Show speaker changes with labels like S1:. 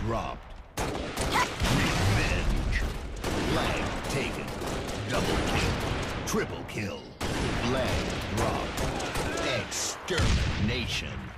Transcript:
S1: dropped. Revenge. Flag taken. Double kill. Triple kill. Flag dropped. Extermination.